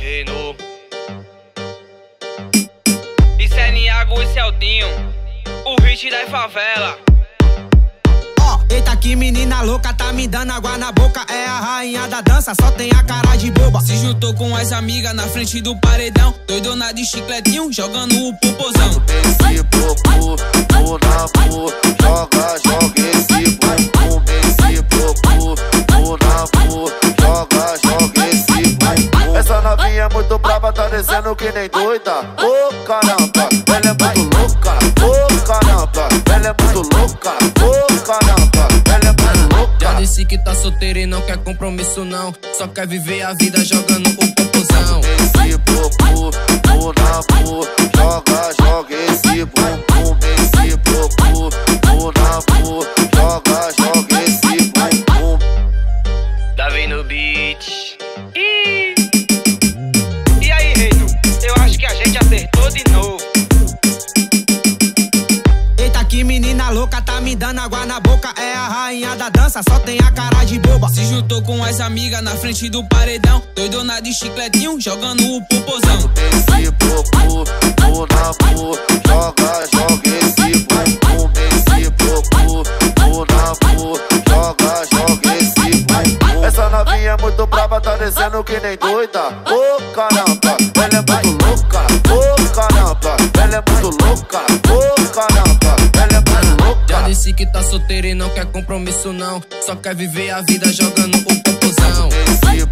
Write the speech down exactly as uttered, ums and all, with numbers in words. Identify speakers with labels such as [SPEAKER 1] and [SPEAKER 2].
[SPEAKER 1] Renault. Isso é Niago e Celtinho, o hit da favela.
[SPEAKER 2] Ó, oh, eita que menina louca, tá me dando água na boca. É a rainha da dança, só tem a cara de boba.
[SPEAKER 3] Se juntou com as amigas na frente do paredão, doidona de chicletinho, jogando o popozão.
[SPEAKER 4] Esse popô, pô na pô, joga, joga esse bumbum. Esse popô, pô na pô, joga, joga esse bumbum. Essa novinha é muito brava, tá descendo que nem doida. Ô oh, caramba, ela é muito louca. Ô oh, caramba, ela é muito louca. Ô oh, caramba, ela é muito louca.
[SPEAKER 3] Já disse que tá solteira e não quer compromisso não, só quer viver a vida jogando o popozão.
[SPEAKER 4] Esse popô, pô na pô, joga, joga esse bumbum. Esse popô, pô na pô, joga, joga esse bumbum.
[SPEAKER 1] Davi no beat. Ih. E aí, Reino? Eu acho que a gente acertou de novo.
[SPEAKER 2] Eita que menina louca, tá me dando água na boca. É a rainha da dança, só tem a cara de boba.
[SPEAKER 3] Se juntou com as amigas na frente do paredão, doidona de chicletinho, jogando o popozão.
[SPEAKER 4] Esse popô, pô na pô, joga, joga esse bumbum. Esse popô, pô na pô, joga, joga esse bumbum. Essa novinha é muito brava, tá descendo que nem doida. Ô oh, caramba, ela é muito louca. Ô oh, caramba, ela é muito louca. Ô oh, caramba, ela é muito louca.
[SPEAKER 3] Já disse que tá solteira e não quer compromisso não, só quer viver a vida jogando o popozão.
[SPEAKER 4] Esse